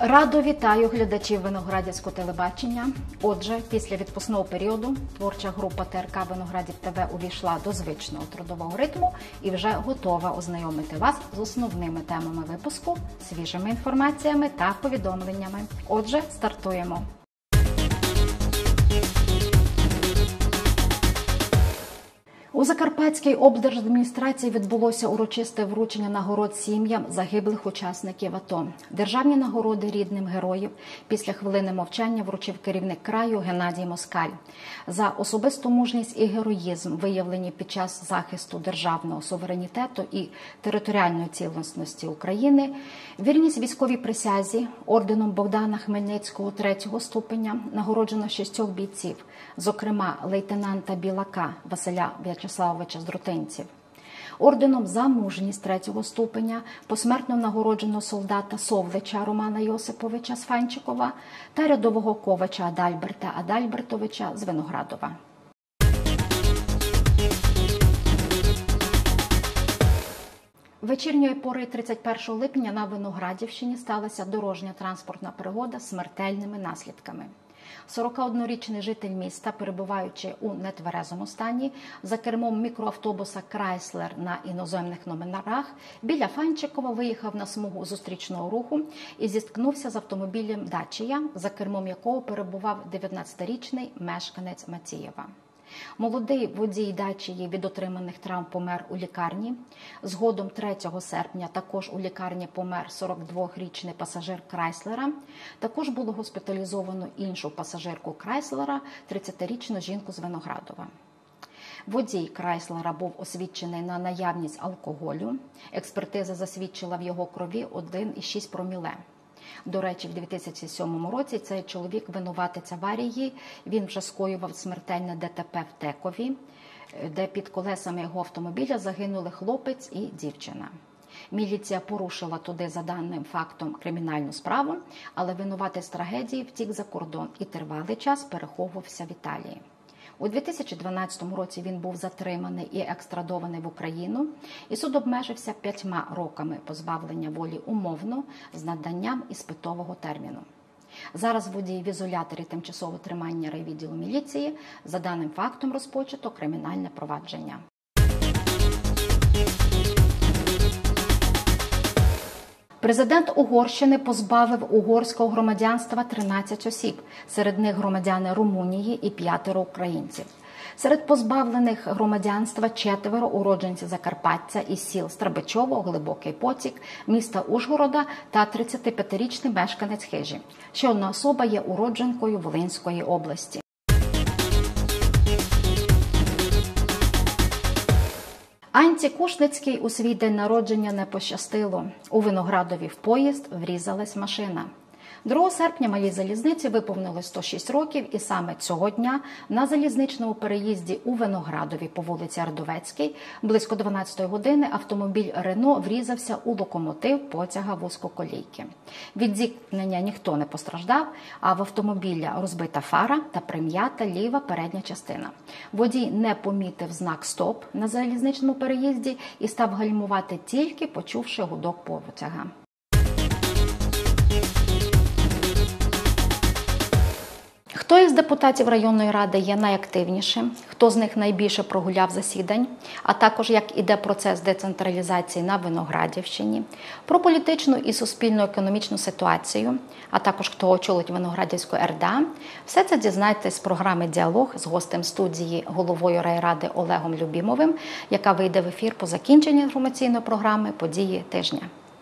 Радо вітаю глядачів Виноградівського телебачення. Отже, після відпускного періоду творча група ТРК Виноградів ТВ увійшла до звичного трудового ритму і вже готова ознайомити вас з основними темами випуску, свіжими інформаціями та повідомленнями. Отже, стартуємо. У Закарпатській облдержадміністрації відбулося урочисте вручення нагород сім'ям загиблих учасників АТО. Державні нагороди рідним героїв після хвилини мовчання вручив керівник краю Геннадій Москаль. За особисту мужність і героїзм, виявлені під час захисту державного суверенітету і територіальної цілісності України, вірність військовій присязі, орденом Богдана Хмельницького 3-го ступеня нагороджено 6 бійців, зокрема лейтенанта Білака Василя В'ячеславовича Здротинців. Орденом за мужність 3-го ступеня посмертно нагороджено солдата Совлича Романа Йосиповича з Фанчикова та рядового ковача Адальберта Адальбертовича з Виноградова. Вечірньої пори 31 липня на Виноградівщині сталася дорожня транспортна пригода з смертельними наслідками. 41-річний житель міста, перебуваючи у нетверезому стані, за кермом мікроавтобуса «Крайслер» на іноземних номерах, біля Фанчикова виїхав на смугу зустрічного руху і зіткнувся з автомобілем «Дачія», за кермом якого перебував 19-річний мешканець Мацієва. Молодий водій «Дачії» від отриманих травм помер у лікарні. Згодом 3 серпня також у лікарні помер 42-річний пасажир «Крайслера». Також було госпіталізовано іншу пасажирку «Крайслера», 30-річну жінку з Виноградова. Водій «Крайслера» був освідчений на наявність алкоголю. Експертиза засвідчила в його крові 1,6 проміле. До речі, в 2007 році цей чоловік винуватець аварії. Він вже скоював смертельне ДТП в Текові, де під колесами його автомобіля загинули хлопець і дівчина. Міліція порушила туди за даним фактом кримінальну справу, але винуватець трагедії втік за кордон і тривалий час переховувався в Італії. У 2012 році він був затриманий і екстрадований в Україну, і суд обмежився 5 роками позбавлення волі умовно з наданням іспитового терміну. Зараз водій в ізоляторі тимчасового тримання райвідділу міліції. За даним фактом розпочато кримінальне провадження. Президент Угорщини позбавив угорського громадянства 13 осіб, серед них громадяни Румунії і 5 українців. Серед позбавлених громадянства 4 уродженці Закарпаття із сіл Страбичово, Глибокий Потік, міста Ужгорода та 35-річний мешканець Хижі. Ще одна особа є уродженкою Волинської області. Анці Кушницькій у свій день народження не пощастило. У Виноградові в поїзд врізалась машина. 2 серпня малій залізниці виповнилось 106 років, і саме цього дня на залізничному переїзді у Виноградові по вулиці Ардовецькій близько 12 години автомобіль «Рено» врізався у локомотив потяга вузькоколійки. Від зіткнення ніхто не постраждав, а в автомобіля розбита фара та прим'ята ліва передня частина. Водій не помітив знак «Стоп» на залізничному переїзді і став гальмувати тільки почувши гудок потяга. Хто із депутатів районної ради є найактивнішим, хто з них найбільше прогуляв засідань, а також як іде процес децентралізації на Виноградівщині, про політичну і суспільно-економічну ситуацію, а також хто очолить Виноградівську РДА, все це дізнайтесь з програми «Діалог» з гостем студії, головою райради Олегом Любімовим, яка вийде в ефір по закінченні інформаційної програми «Події тижня».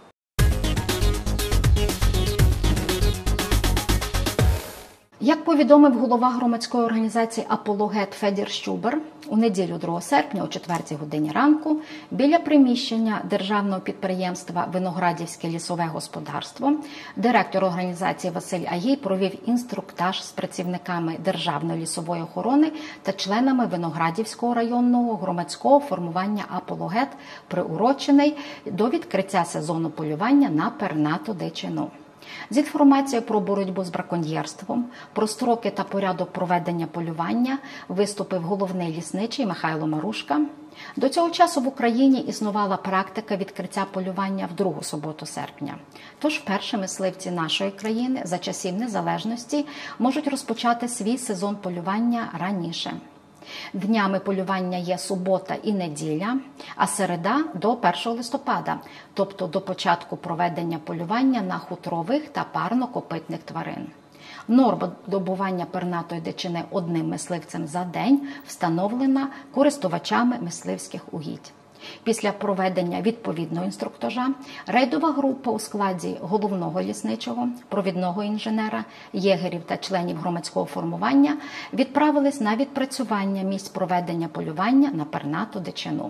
Як повідомив голова громадської організації «Апологет» Федір Щубер, у неділю 2 серпня о 4 годині ранку біля приміщення державного підприємства «Виноградівське лісове господарство» директор організації Василь Агій провів інструктаж з працівниками Державної лісової охорони та членами Виноградівського районного громадського формування «Апологет», приурочений до відкриття сезону полювання на пернату дичину. З інформацією про боротьбу з браконьєрством, про строки та порядок проведення полювання виступив головний лісничий Михайло Марушка. До цього часу в Україні існувала практика відкриття полювання в другу суботу серпня. Тож вперше мисливці нашої країни за часів незалежності можуть розпочати свій сезон полювання раніше. Днями полювання є субота і неділя, а середа – до 1 листопада, тобто до початку проведення полювання на хутрових та парнокопитних тварин. Норма добування пернатої дичини одним мисливцем за день встановлена користувачами мисливських угідь. Після проведення відповідного інструктажа рейдова група у складі головного лісничого, провідного інженера, єгерів та членів громадського формування відправились на відпрацювання місць проведення полювання на пернату дичину.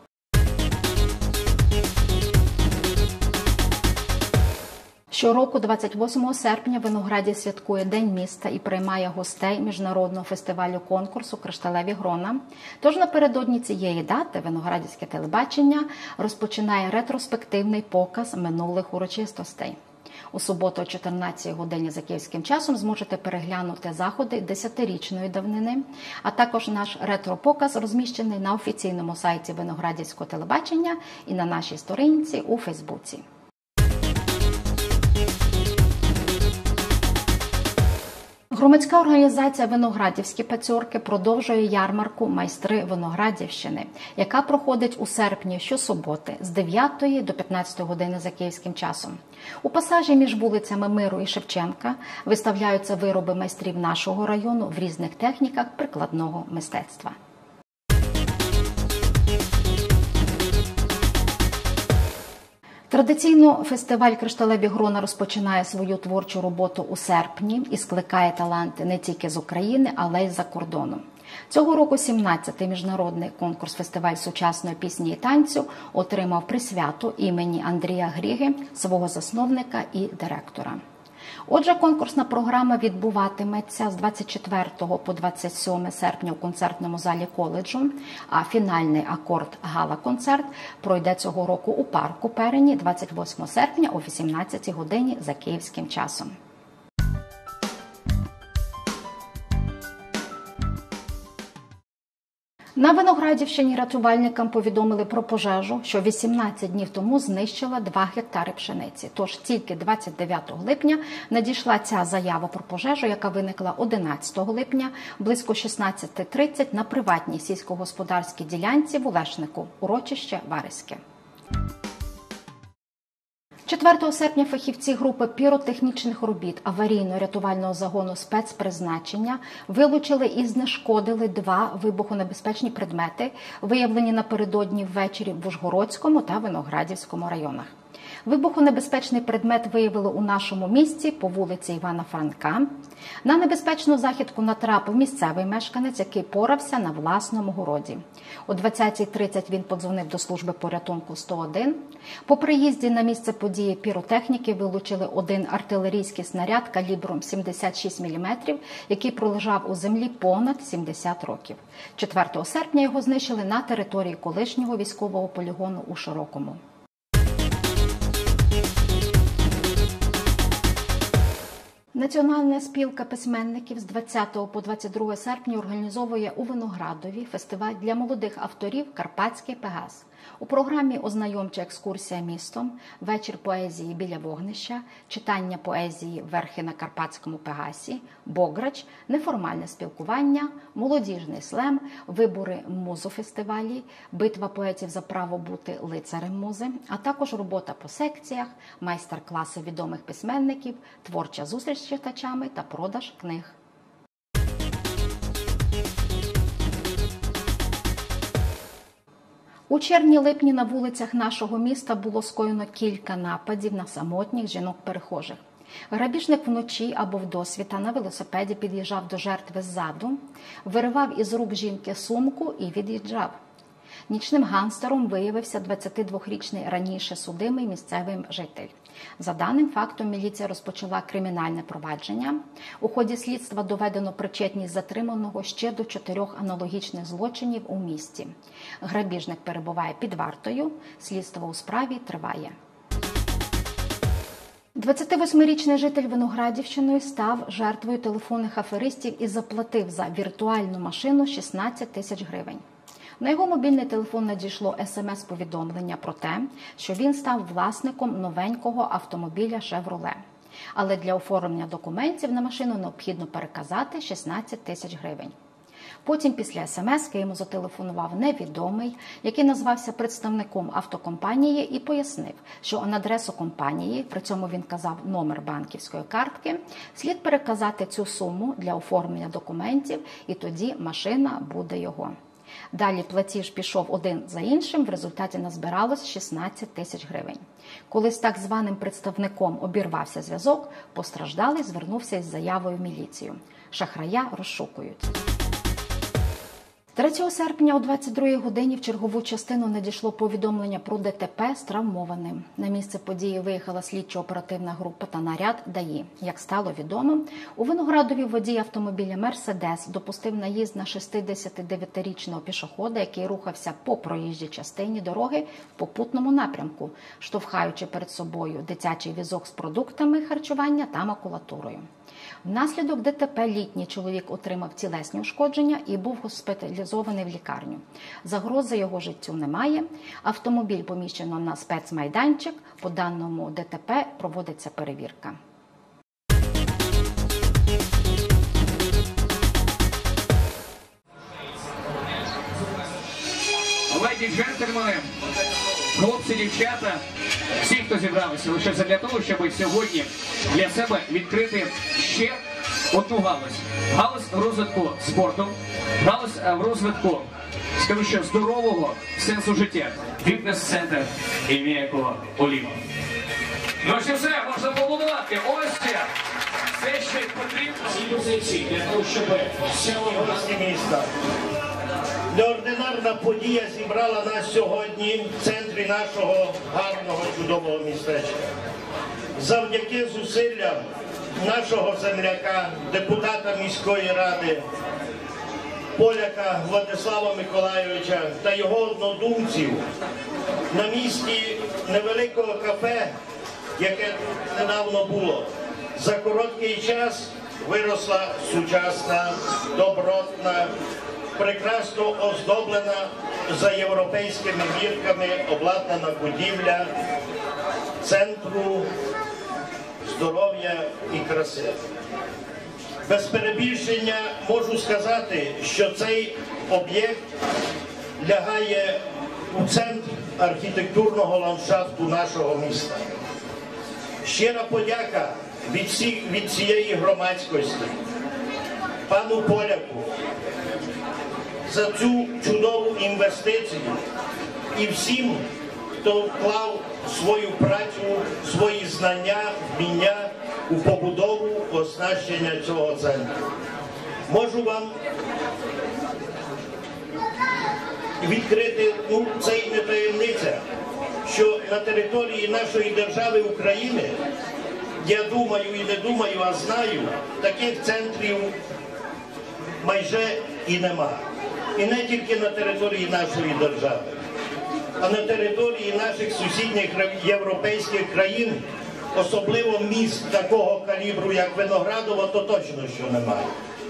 Щороку 28 серпня Виноградів святкує День міста і приймає гостей міжнародного фестивалю-конкурсу «Кришталеві грона». Тож напередодні цієї дати Виноградівське телебачення розпочинає ретроспективний показ минулих урочистостей. У суботу о 14 годині за київським часом зможете переглянути заходи 10-річної давнини, а також наш ретро-показ розміщений на офіційному сайті Виноградівського телебачення і на нашій сторінці у Фейсбуці. Громадська організація «Виноградівські пацьорки» продовжує ярмарку «Майстри Виноградівщини», яка проходить у серпні щосуботи з 9 до 15 години за київським часом. У пасажі між вулицями Миру і Шевченка виставляються вироби майстрів нашого району в різних техніках прикладного мистецтва. Традиційно фестиваль «Кришталеві грона» розпочинає свою творчу роботу у серпні і скликає таланти не тільки з України, але й з-за кордону. Цього року 17-й міжнародний конкурс-фестиваль сучасної пісні і танцю отримав присвяту імені Андрія Гріги, свого засновника і директора. Отже, конкурсна програма відбуватиметься з 24 по 27 серпня у концертному залі коледжу, а фінальний акорд гала-концерт пройде цього року у парку Перені 28 серпня о 18 годині за київським часом. На Виноградівщині рятувальникам повідомили про пожежу, що 18 днів тому знищила 2 гектари пшениці. Тож тільки 29 липня надійшла ця заява про пожежу, яка виникла 11 липня близько 16:30 на приватній сільськогосподарській ділянці в Олешнику, урочище Вариське. 4 серпня фахівці групи піротехнічних робіт аварійно-рятувального загону спецпризначення вилучили і знешкодили 2 вибухонебезпечні предмети, виявлені напередодні ввечері в Ужгородському та Виноградівському районах. Вибухонебезпечний предмет виявили у нашому місті по вулиці Івана Франка. На небезпечну західку натрапив місцевий мешканець, який порався на власному городі. О 20:30 він подзвонив до служби порятунку 101. По приїзді на місце події піротехніки вилучили 1 артилерійський снаряд калібром 76 мм, який пролежав у землі понад 70 років. 4 серпня його знищили на території колишнього військового полігону у Широкому. Національна спілка письменників з 20 по 22 серпня організовує у Виноградові фестиваль для молодих авторів «Карпатський Пегас». У програмі ознайомча екскурсія містом, вечір поезії біля вогнища, читання поезії «Верхи на Карпатському Пегасі», бограч, неформальне спілкування, молодіжний слем, вибори музофестивалі, битва поетів за право бути лицарем музи, а також робота по секціях, майстер-класи відомих письменників, творча зустріч з читачами та продаж книг. У червні-липні на вулицях нашого міста було скоєно кілька нападів на самотніх жінок-перехожих. Грабіжник вночі або вдосвіта на велосипеді під'їжджав до жертви ззаду, виривав із рук жінки сумку і від'їжджав. Нічним гангстером виявився 22-річний раніше судимий місцевий житель. За даним фактом, міліція розпочала кримінальне провадження. У ході слідства доведено причетність затриманого ще до 4 аналогічних злочинів у місті. Грабіжник перебуває під вартою, слідство у справі триває. 28-річний житель Виноградівщини став жертвою телефонних аферистів і заплатив за віртуальну машину 16 тисяч гривень. На його мобільний телефон надійшло смс-повідомлення про те, що він став власником новенького автомобіля «Шевроле». Але для оформлення документів на машину необхідно переказати 16 тисяч гривень. Потім після смс-ки йому зателефонував невідомий, який назвався представником автокомпанії і пояснив, що на адресу компанії, при цьому він казав номер банківської картки, слід переказати цю суму для оформлення документів, і тоді машина буде його. Далі платіж пішов один за іншим, в результаті назбиралось 16 тисяч гривень. Коли з так званим представником обірвався зв'язок, постраждалий звернувся із заявою в міліцію. Шахрая розшукують. 3 серпня о 22-й годині в чергову частину надійшло повідомлення про ДТП з травмованим. На місце події виїхала слідчо-оперативна група та наряд ДАІ. Як стало відомо, у Виноградові водій автомобіля «Мерседес» допустив наїзд на 69-річного пішохода, який рухався по проїжджій частині дороги в попутному напрямку, штовхаючи перед собою дитячий візок з продуктами харчування та макулатурою. Внаслідок ДТП літній чоловік отримав тілесні ушкодження і був госпіталізований в лікарню. Загрози його життю немає. Автомобіль поміщено на спецмайданчик. По даному ДТП проводиться перевірка. Леді, джентльмени, хлопці, дівчата, всі, хто зібралися лише для того, щоб сьогодні для себе відкрити ще одну галузь. Галузь в розвитку спорту, галузь в розвитку, скажу що, здорового сенсу життя. Фітнес-центр ім'я Оліва. Ну що все, можна побудувати. Ось все, що потрібно. Ці позиції для того, щоб вся гості міста. Неординарна подія зібрала нас сьогодні в центрі нашого гарного, чудового містечка. Завдяки зусиллям нашого земляка, депутата міської ради, поляка Владислава Миколайовича та його однодумців на місці невеликого кафе, яке недавно було, за короткий час виросла сучасна, добротна, прекрасно оздоблена за європейськими мірками обладнана будівля центру здоров'я і краси. Без перебільшення можу сказати, що цей об'єкт лягає у центр архітектурного ландшафту нашого міста. Щира подяка від всієї громадськості пану Поляку за цю чудову інвестицію і всім, хто вклав свою працю, свої знання, вміння у побудову, оснащення цього центру. Можу вам відкрити, це й не таємниця, що на території нашої держави України, я думаю і не думаю, а знаю, таких центрів майже і нема. І не тільки на території нашої держави, а на території наших сусідніх європейських країн, особливо міст такого калібру, як Виноградово, то точно що немає.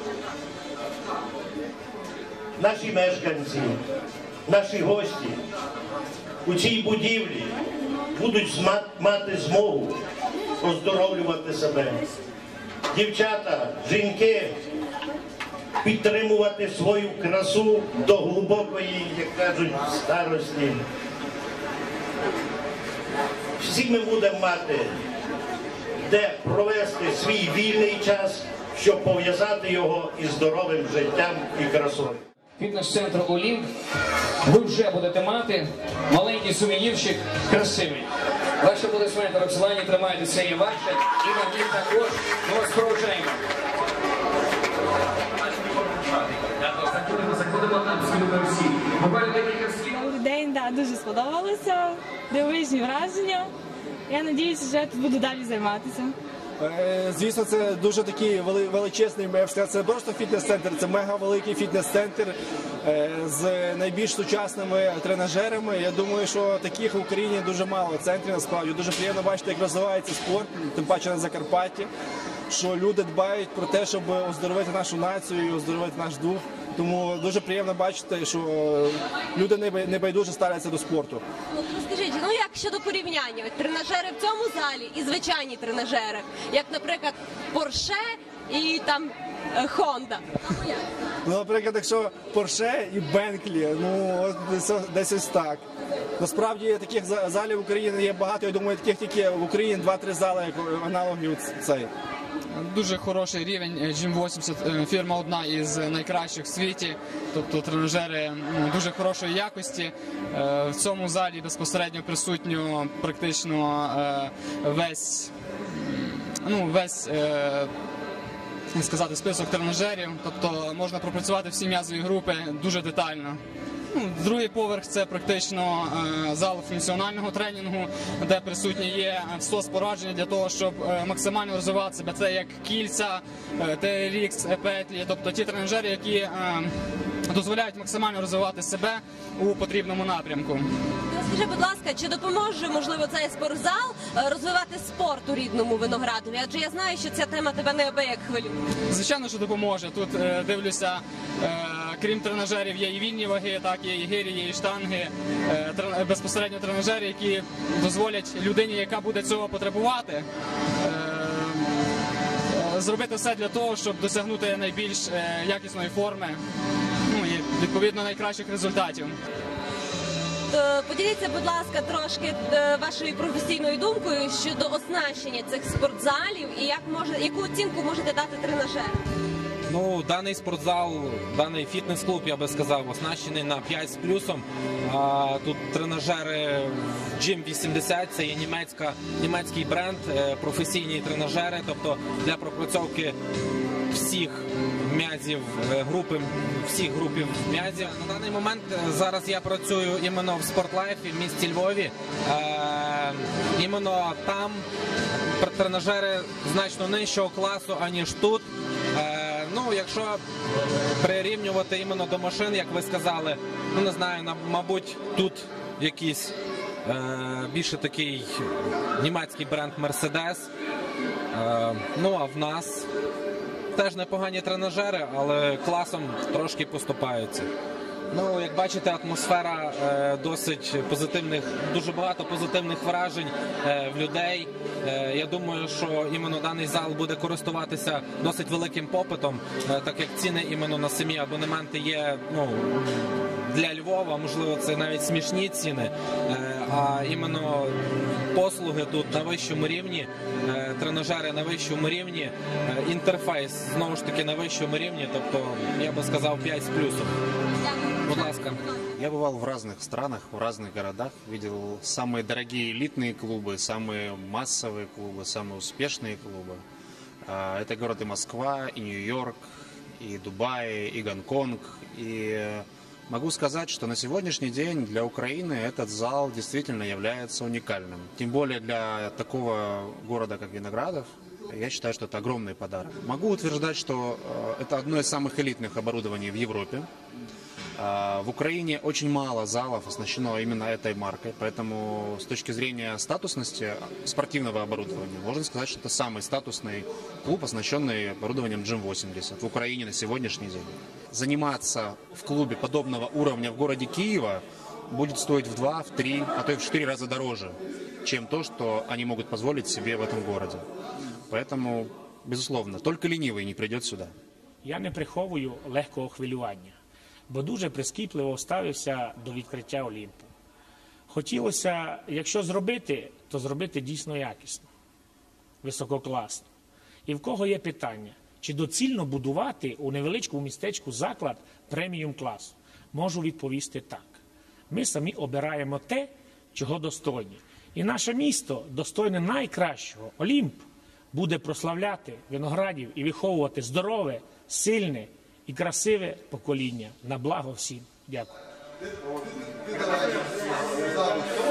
Наші мешканці, наші гості у цій будівлі будуть мати змогу оздоровлювати себе. Дівчата, жінки, підтримувати свою красу до глибокої, як кажуть, старості. Всі ми будемо мати, де провести свій вільний час, щоб пов'язати його із здоровим життям і красою. Фітнес-центр «Олімп» ви вже будете мати маленький сувенірчик красивий. Ваші аплодисменти, Роксолані, тримайте, це є ваше. І на них також ми вас проводжаємо. Добрий день, дуже сподобалося, дивовижні враження. Я сподіваюся, що я тут буду далі займатися. Звісно, це дуже такий величезний, я б сказав, це просто фітнес-центр, це мега-великий фітнес-центр з найбільш сучасними тренажерами. Я думаю, що таких в Україні дуже мало центрів, насправді. Дуже приємно бачити, як розвивається спорт, тим паче на Закарпатті, що люди дбають про те, щоб оздоровити нашу націю і оздоровити наш дух. Тому дуже приємно бачити, що люди небайдуже ставляться до спорту. Скажіть, як щодо порівняння? Тренажери в цьому залі і звичайні тренажери, як, наприклад, Порше і там Хонда. Наприклад, якщо Порше і Бенклі, десь ось так. Насправді таких залів в Україні є багато, я думаю, таких тільки в Україні 2-3 зали, як аналогів цей. Дуже хороший рівень. Gym 80 фірма одна із найкращих в світі, тобто тренажери дуже хорошої якості. В цьому залі безпосередньо присутньо практично весь список тренажерів, тобто можна пропрацювати всі м'язові групи дуже детально. Другий поверх – це практично зал функціонального тренінгу, де присутні є спорадження для того, щоб максимально розвивати себе. Це як кільця, TRX, петлі, тобто ті тренажери, які дозволяють максимально розвивати себе у потрібному напрямку. Скажи, будь ласка, чи допоможе, можливо, цей спортзал розвивати спорт у рідному Виноградові? Адже я знаю, що ця тема тебе неабияк хвилює. Звичайно, що допоможе. Тут, дивлюся, крім тренажерів, є і вільні ваги, так, є і гирі, є і штанги, безпосередньо тренажери, які дозволять людині, яка буде цього потребувати, зробити все для того, щоб досягнути найбільш якісної форми, і, відповідно, найкращих результатів. Поділіться, будь ласка, трошки вашою професійною думкою щодо оснащення цих спортзалів і яку оцінку можете дати тренажерам? Даний спортзал, даний фітнес-клуб, я би сказав, оснащений на 5 з плюсом. Тут тренажери Gym 80, це є німецький бренд, професійні тренажери, тобто для пропрацьовки всіх м'язів групи, всіх групів м'язів. На даний момент зараз я працюю іменно в Спортлайфі в місті Львові. Іменно там тренажери значно нижчого класу, аніж тут. Якщо прирівнювати іменно до машин, як ви сказали, не знаю, мабуть, тут якийсь більше такий німецький бренд Mercedes. А в нас теж непогані тренажери, але класом трошки поступаються. Як бачите, атмосфера досить позитивних, дуже багато позитивних вражень в людей. Я думаю, що іменно даний зал буде користуватися досить великим попитом, так як ціни іменно на самі абонементи є, для Львова, можливо, це навіть смішні ціни, а іменно послуги тут на вищому рівні, тренажери на вищому рівні, інтерфейс знову ж таки на вищому рівні, тобто, я би сказав, 5 з плюсом. Будь ласка. Я бывал в разных странах, в разных городах, видел самые дорогие элитные клубы, самые массовые клубы, самые успешные клубы. Это город и Москва, и Нью-Йорк, и Дубай, и Гонконг. И могу сказать, что на сегодняшний день для Украины этот зал действительно является уникальным. Тем более для такого города, как Виноградов. Я считаю, что это огромный подарок. Могу утверждать, что это одно из самых элитных оборудований в Европе. В Украине очень мало залов оснащено именно этой маркой, поэтому с точки зрения статусности спортивного оборудования можно сказать, что это самый статусный клуб, оснащенный оборудованием Gym 80 в Украине на сегодняшний день. Заниматься в клубе подобного уровня в городе Киева будет стоить в 2, в 3, а то и в 4 раза дороже, чем то, что они могут позволить себе в этом городе. Поэтому, безусловно, только ленивый не придет сюда. Я не приховую легкого хвилювання, бо дуже прискіпливо ставився до відкриття Олімпу. Хотілося, якщо зробити, то зробити дійсно якісно, висококласно. І в кого є питання, чи доцільно будувати у невеличкому містечку заклад преміум класу? Можу відповісти так. Ми самі обираємо те, чого достойні. І наше місто, достойне найкращого, Олімп, буде прославляти Виноградів і виховувати здорове, сильне і красиве покоління на благо всім. Дякую.